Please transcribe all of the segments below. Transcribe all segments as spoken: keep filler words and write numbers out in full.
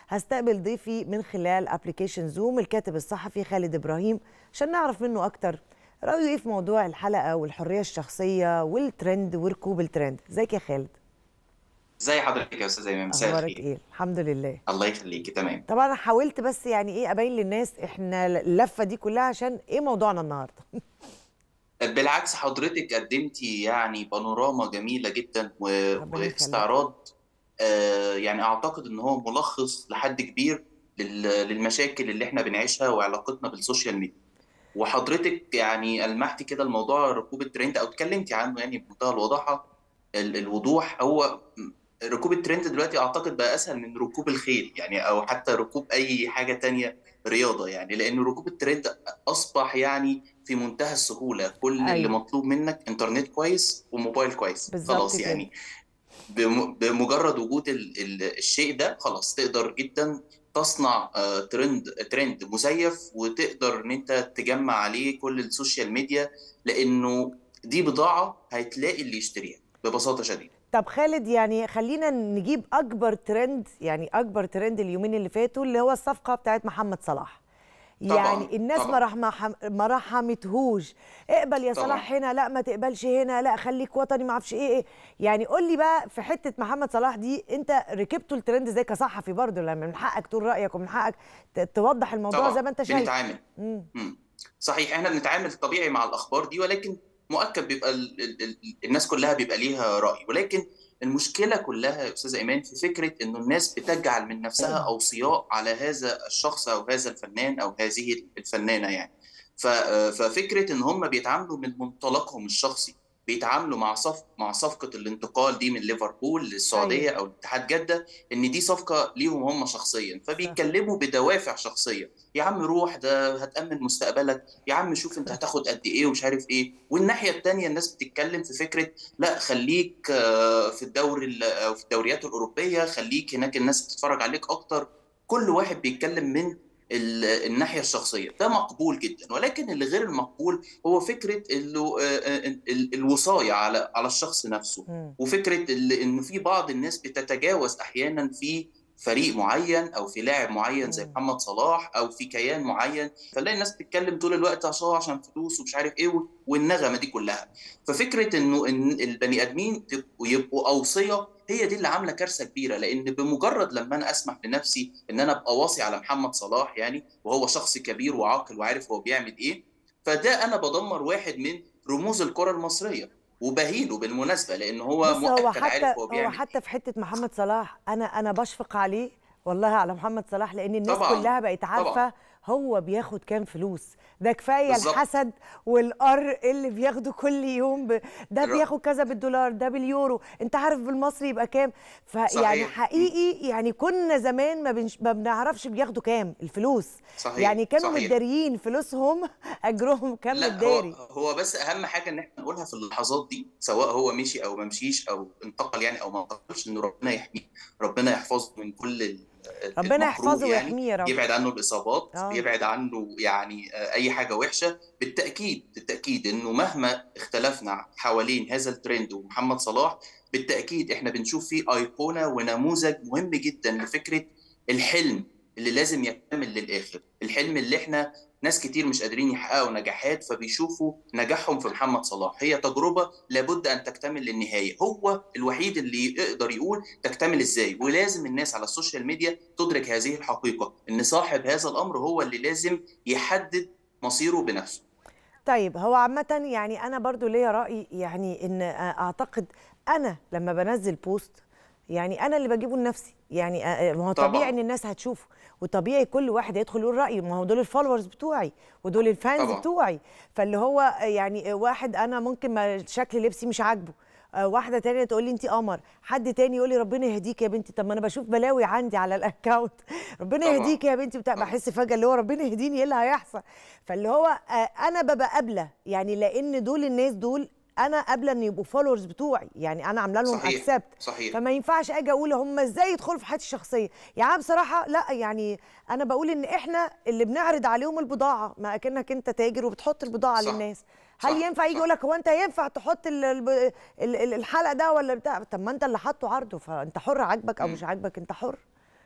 هستقبل ضيفي من خلال ابلكيشن زوم الكاتب الصحفي خالد ابراهيم عشان نعرف منه اكتر رايه ايه في موضوع الحلقه والحريه الشخصيه والترند وركوب الترند. ازيك يا خالد؟ ازي حضرتك يا استاذ ايمان؟ مساء اخبارك الخير. ايه؟ الحمد لله. الله يخليكي. تمام. طبعا انا حاولت بس يعني ايه ابين للناس احنا اللفه دي كلها عشان ايه موضوعنا النهارده. بالعكس حضرتك قدمتي يعني بانوراما جميله جدا و... ربنا يخليك. واستعراض. آه يعني اعتقد ان هو ملخص لحد كبير لل... للمشاكل اللي احنا بنعيشها وعلاقتنا بالسوشيال ميديا. وحضرتك يعني ألمحتي كده الموضوع ركوب الترند او اتكلمتي عنه يعني بمنتهى الوضاحه. ال... الوضوح هو ركوب الترند دلوقتي اعتقد بقى اسهل من ركوب الخيل يعني، او حتى ركوب اي حاجه تانية رياضه يعني، لان ركوب الترند اصبح يعني في منتهى السهوله. كل اللي ايوه مطلوب منك انترنت كويس وموبايل كويس بالظبط خلاص كده. يعني. بم- بمجرد وجود ال ال الشيء ده خلاص تقدر جدا تصنع آه، ترند ترند مزيف، وتقدر ان انت تجمع عليه كل السوشيال ميديا، لانه دي بضاعه هتلاقي اللي يشتريها ببساطه شديده. طب خالد، يعني خلينا نجيب اكبر ترند، يعني اكبر ترند اليومين اللي فاتوا اللي هو الصفقه بتاعت محمد صلاح. طبعا يعني الناس ما طبعا رح ما رحمتهوش. اقبل يا طبعا. صلاح هنا، لا ما تقبلش هنا، لا خليك وطني، ما اعرفش ايه ايه. يعني قول لي بقى في حته محمد صلاح دي، انت ركبته الترند ازاي كصحفي؟ برضه لما من حقك تقول رايك ومن حقك ت- توضح الموضوع زي طبعا ما انت شايف. بنتعامل. امم مم. صحيح احنا بنتعامل طبيعي مع الاخبار دي، ولكن مؤكد بيبقى ال ال ال الناس كلها بيبقى ليها راي، ولكن المشكله كلها يا استاذ ايمان في فكره انه الناس بتجعل من نفسها اوصياء على هذا الشخص او هذا الفنان او هذه الفنانه يعني. ف- ففكره ان هم بيتعاملوا من منطلقهم الشخصي، بيتعاملوا مع صف مع صفقه الانتقال دي من ليفربول ايوه للسعوديه او اتحاد جده، ان دي صفقه ليهم هم شخصيا، صح. فبيتكلموا بدوافع شخصيه. يا عم روح، ده هتأمن مستقبلك، يا عم شوف انت هتاخد قد ايه ومش عارف ايه. والناحية التانية الناس بتتكلم في فكرة لا خليك آه، في الدوري ال- او في الدوريات الأوروبية، خليك هناك الناس بتتفرج عليك اكتر. كل واحد بيتكلم من ال- الناحية الشخصية، ده مقبول جدا، ولكن اللي غير المقبول هو فكرة ال- آه، ال- الوصاية على على الشخص نفسه. امم وفكرة ال- ان في بعض الناس بتتجاوز احيانا في فريق معين او في لاعب معين زي امم محمد صلاح او في كيان معين، فنلاقي الناس بتتكلم طول الوقت عشان عشان فلوس ومش عارف ايه والنغمه دي كلها. ففكره انه ان البني ادمين تبقوا يبقوا اوصيه، هي دي اللي عامله كارثه كبيره، لان بمجرد لما انا اسمح لنفسي ان انا ابقى واصي على محمد صلاح يعني، وهو شخص كبير وعاقل وعارف هو بيعمل ايه، فده انا بدمر واحد من رموز الكره المصريه، وبهينه بالمناسبه لان هو بص، هو مؤكد حتى عارف هو هو بيعمل حتى ايه. في حته محمد صلاح، انا انا بشفق عليه والله، على محمد صلاح، لان الناس طبعا كلها بقت طبعا. عارفه هو بياخد كام فلوس. ده كفايه بالظبط. الحسد والقر اللي بياخده كل يوم ب... ده ر- بياخد كذا بالدولار، ده باليورو، انت عارف بالمصري يبقى كام. فيعني صحيح. مم. حقيقي يعني كنا زمان ما, بنش... ما بنعرفش بياخدوا كام الفلوس. صحيح يعني كانوا صحيح. متداريين فلوسهم اجرهم كان لا هو متداري. هو بس اهم حاجه ان احنا نقولها في اللحظات دي، سواء هو مشي او ما مشيش او انتقل يعني او ما انتقلش، انه ربنا يحميه، ربنا يحفظه من كل ال- ربنا المكروه يحفظه يعني، ويحميه يا رب. يبعد عنه الاصابات، اه يبعد عنه يعني آه، اي حاجه وحشه. بالتاكيد بالتاكيد انه مهما اختلفنا حوالين هذا الترند ومحمد صلاح، بالتاكيد احنا بنشوف فيه ايقونه ونموذج مهم جدا لفكره الحلم اللي لازم يكمل للاخر، الحلم اللي احنا ناس كتير مش قادرين يحققوا نجاحات، فبيشوفوا نجاحهم في محمد صلاح. هي تجربة لابد أن تكتمل للنهاية، هو الوحيد اللي يقدر يقول تكتمل إزاي. ولازم الناس على السوشيال ميديا تدرك هذه الحقيقة، إن صاحب هذا الأمر هو اللي لازم يحدد مصيره بنفسه. طيب، هو عامة يعني أنا برضو ليا رأي، يعني إن أعتقد أنا لما بنزل بوست، يعني أنا اللي بجيبه لنفسي. يعني آه، ما هو طبيعي إن طبعا الناس هتشوفه، وطبيعي كل واحد يدخل يقول رأيه، ما هو دول الفولورز بتوعي ودول الفانز طبعا بتوعي. فاللي هو آه، يعني واحد أنا ممكن ما شكل لبسي مش عاجبه، آه، واحده تانية تقول لي انت قمر، حد تاني يقول لي ربنا يهديك يا بنتي. طب ما انا بشوف بلاوي عندي على الاكونت ربنا طبعا يهديك يا بنتي بتاع، طبعا. بحس فجاه اللي هو ربنا يهديني ايه اللي هيحصل. فاللي هو آه، انا ببقى قابله، يعني لان دول الناس دول انا قابله ان يبقوا فولورز بتوعي، يعني انا عامله لهم صحيح اكسبت. صحيح. فما ينفعش اجي اقول هم ازاي يدخلوا في حياتي الشخصيه. يعني بصراحه لا، يعني انا بقول ان احنا اللي بنعرض عليهم البضاعه، ما اكنك انت تاجر وبتحط البضاعه صح للناس. هل صح ينفع يجي يقول صح. لك هو انت ينفع تحط ال- ال- ال- ال- الحلقه ده ولا بتاع؟ طب ما انت اللي حاطه عرضه، فانت حر، عاجبك او مش مم. عاجبك انت حر.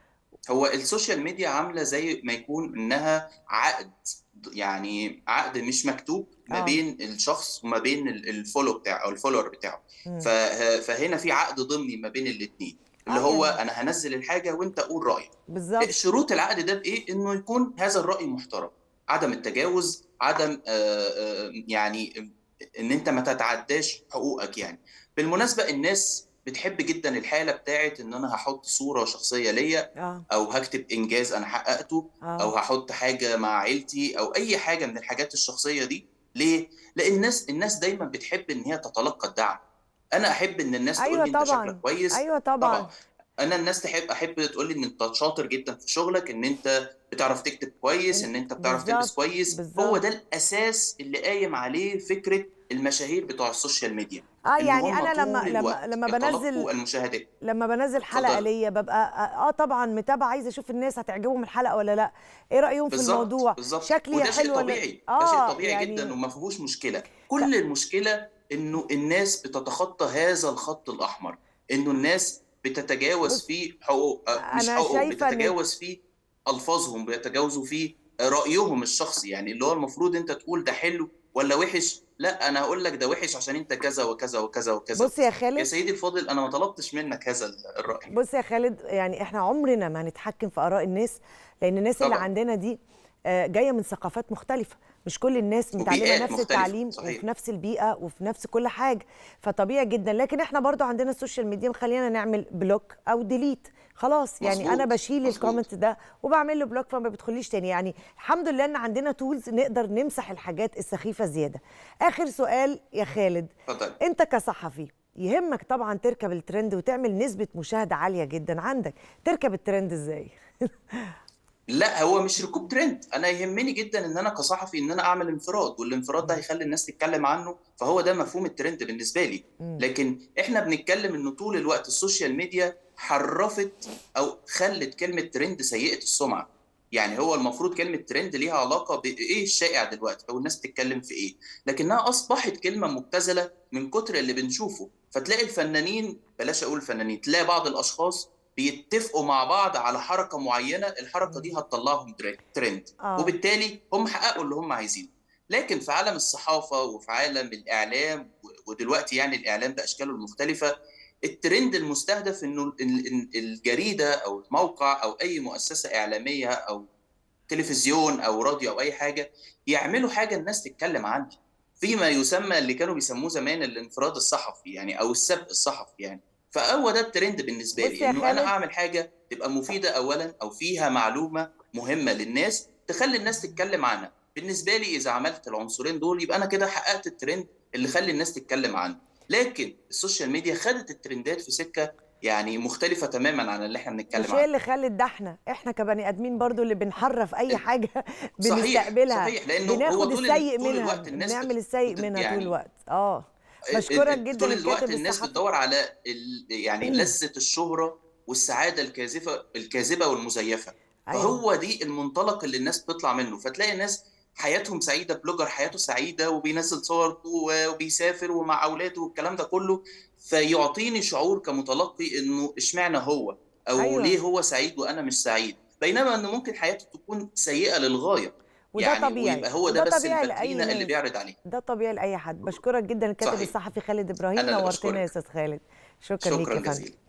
هو السوشيال ميديا عامله زي ما يكون انها عقد، يعني عقد مش مكتوب ما اه. بين الشخص وما بين ال- الفولو بتاعه او الفولور بتاعه. امم. ف- فهنا في عقد ضمني ما بين الاثنين، اللي اه هو يعني انا هنزل الحاجه وانت قول رايك. بالظبط. شروط العقد ده بايه؟ انه يكون هذا الراي محترم، عدم التجاوز، عدم آه، آه، يعني ان انت ما تتعداش حقوقك يعني. بالمناسبه الناس بتحب جدا الحاله بتاعت ان انا هحط صوره شخصيه ليا، اه. او هكتب انجاز انا حققته، او اه. هحط حاجه مع عيلتي، او اي حاجه من الحاجات الشخصيه دي. ليه؟ لان الناس الناس دايما بتحب ان هي تتلقى الدعم. انا احب ان الناس تقول ايوه لي انت شكلك طبعا. كويس. ايوه طبعا. طبعا. انا الناس تحب احب تقول لي ان انت شاطر جدا في شغلك، ان انت بتعرف تكتب كويس، إن- ان انت بتعرف تلبس بالظبط كويس. هو بالظبط. ده الاساس اللي قايم عليه فكره المشاهير بتوع السوشيال ميديا، اه ان يعني هم انا لما طول لما الوقت لما بنزل يتلقوا المشاهدات. لما بنزل حلقه اتفضل. ليا ببقى اه طبعا متابعه، عايزه اشوف الناس هتعجبهم الحلقه ولا لا، ايه رايهم في بالظبط الموضوع، بالظبط، شكلي وده شيء حلو ولا طبيعي، ده شيء اه طبيعي جدا يعني. وما فيهوش مشكله. ط- كل المشكله انه الناس بتتخطى هذا الخط الاحمر، انه الناس بتتجاوز بص في حقوق، آه، مش انا حقوق، شايفه ان بتتجاوز في الفاظهم، بيتجاوزوا في رايهم الشخصي. يعني اللي هو المفروض انت تقول ده حلو ولا وحش، لا انا هقول لك ده وحش عشان انت كذا وكذا وكذا وكذا بص يا وكذا. يا خالد سيدي الفاضل، انا ما طلبتش منك هذا الراي. بص يا خالد يعني احنا عمرنا ما هنتحكم في اراء الناس، لان الناس اللي طبعا. عندنا دي آه، جايه من ثقافات مختلفه، مش كل الناس متعلمه وبيئات نفس مختلفه، التعليم صحيح. وفي نفس البيئه وفي نفس كل حاجه، فطبيعي جدا. لكن احنا برضو عندنا السوشيال ميديا مخلينا نعمل بلوك او ديليت، خلاص يعني انا مظبوط بشيل مظبوط. الكومنت ده وبعمل له بلوك فما بيدخليش تاني. يعني الحمد لله ان عندنا تولز نقدر نمسح الحاجات السخيفه زياده. اخر سؤال يا خالد، اتفضل. انت كصحفي يهمك طبعا تركب الترند وتعمل نسبة مشاهدة عالية جدا عندك، تركب الترند ازاي؟ لا، هو مش ركوب ترند. انا يهمني جدا ان انا كصحفي ان انا اعمل انفراد، والانفراد ده مم. هيخلي الناس تتكلم عنه، فهو ده مفهوم الترند بالنسبه لي. مم. لكن احنا بنتكلم انه طول الوقت السوشيال ميديا حرفت او خلت كلمه ترند سيئه السمعه. يعني هو المفروض كلمه ترند ليها علاقه بايه الشائع دلوقتي او الناس بتتكلم في ايه، لكنها اصبحت كلمه مبتذله من كتر اللي بنشوفه. فتلاقي الفنانين، بلاش اقول الفنانين، تلاقي بعض الاشخاص بيتفقوا مع بعض على حركه معينه، الحركه مم. دي هتطلعهم ترند، اه. وبالتالي هم حققوا اللي هم عايزينه. لكن في عالم الصحافه وفي عالم الاعلام، ودلوقتي يعني الاعلام باشكاله المختلفه، الترند المستهدف انه الجريده او الموقع او اي مؤسسه اعلاميه او تلفزيون او راديو او اي حاجه يعملوا حاجه الناس تتكلم عنها، فيما يسمى اللي كانوا بيسموه زمان الانفراد الصحفي يعني، او السبق الصحفي يعني. فهو ده الترند بالنسبه بص لي، يا انه انا خالد، اعمل حاجه تبقى مفيده اولا، او فيها معلومه مهمه للناس تخلي الناس تتكلم عنها. بالنسبه لي اذا عملت العنصرين دول يبقى انا كده حققت الترند اللي خلي الناس تتكلم عنه. لكن السوشيال ميديا خدت الترندات في سكه يعني مختلفه تماما عن اللي احنا بنتكلم مش هي عنه. اللي خلت ده، احنا احنا كبني ادمين برضو اللي بنحرف اي حاجة صحيح بنستقبلها، صحيح، لانه هو بناخد طول ال... السيء طول منها، الوقت الناس بنعمل بت... السيء بت... منها طول يعني الوقت. اه. ال- بشكرك ال- طول جدا الوقت الكاتب الناس الصحفي. بتدور على ال... يعني لذة الشهرة والسعادة الكاذبة الكاذبة والمزيفة. ايوه. فهو دي المنطلق اللي الناس بتطلع منه، فتلاقي الناس حياتهم سعيدة، بلوجر حياته سعيدة وبينزل صور وبيسافر ومع أولاده والكلام ده كله، فيعطيني شعور كمتلقي إنه إشمعنى هو، أو ليه ايوه هو سعيد وأنا مش سعيد، بينما إنه ممكن حياته تكون سيئة للغاية. وده يعني طبيعي، ويبقى هو ده وده بس طبيعي لاي الفاترينا اللي ناس، بيعرض عليه. ده طبيعي لاي حد. بشكرك جدا الكاتب صحيح. الصحفي خالد ابراهيم، أنا اللي نورتنا يا بشكرك. استاذ خالد. شكرا ليك شكرا يا فندم. جزيلا.